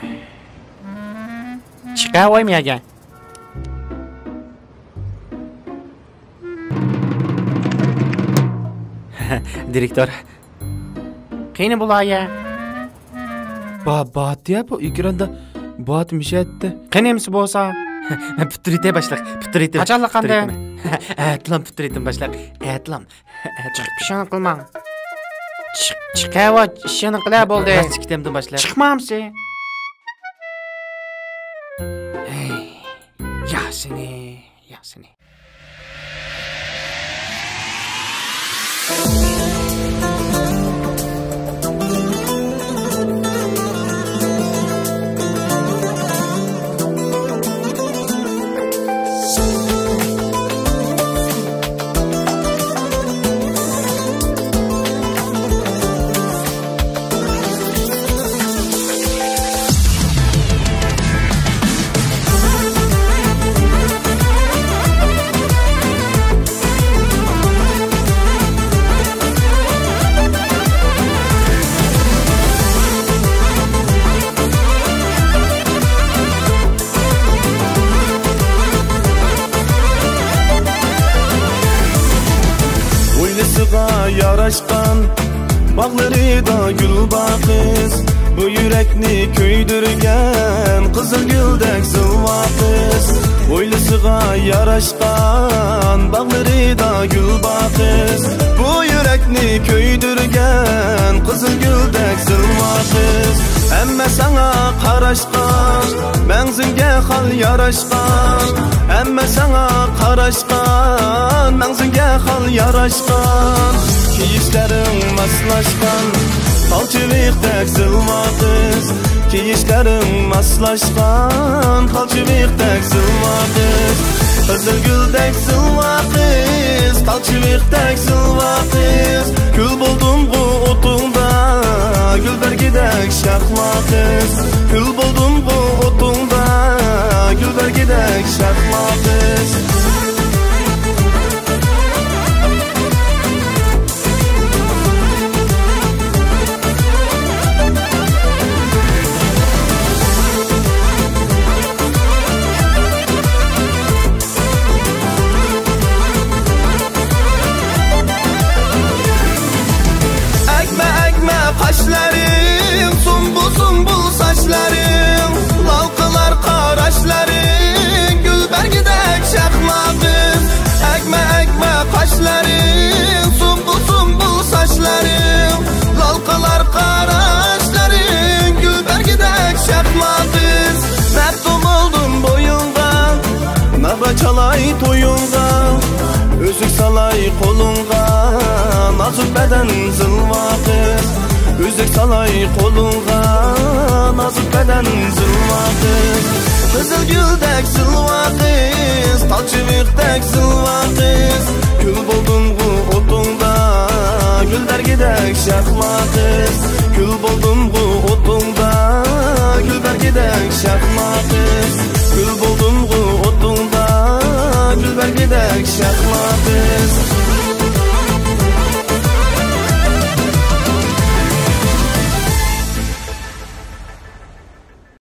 Chiqavermagan. Direktor. Qani bularga? Bat ya bu ekranda batmış etti. Qanimsi bo'lsa? Putrite başlaq. Putrite. Qachonlar qanday? Atlam putritim başlaq. Atlam. Ishon qilmang. Chiqaver, ishini qila bo'ldi. Chiqdimdan başlaq. Chiqmamsi? Yaxshini. Yaraşkan bağları da gül bakız, bu yürekni köydürgen kızıl güldek zılva kız. Oylusuğa yaraşkan bağları da gül bakız, bu yürekni köydürgen kızıl güldek zılva kız. Emme sana qaraşkan, menzilge hal yaraşkan. Emme sana qaraşkan, menzilge hal yaraşkan. Kiyişlerin maslaşkan, falçıvikdek zılva kız. Kiyişlerin maslaşkan, falçıvikdek zılva kız. Kızıl güldek zılva kız, falçıvikdek zılva kız. Gül buldum bu otunda, gül bergidek şakma kız. Gül buldum bu otunda, gül bergidek şakma kız. Kaşlarım, sumbul sumbul saçlarım, lalkılar karaşlarım, gülber gidek şakmakım. Ekme kaşlarım, sumbul sumbul saçlarım, lalkılar karaşlarım, gülber gidek şakmakım. Mektum oldum boyunga, nabra çalay toyunga, özük salay kolunga, nazuk beden zılva kız. Üzük salay kolunga, nazik beden zılva kız. Kızıl güldek zılva kız, talçıvikdek zılva kız. Gül buldum bu otunda, gül bergidek şakma kız. Gül buldum bu otunda, gül bergidek şakma kız. Gül buldum bu otunda, gül bergidek şakma kız.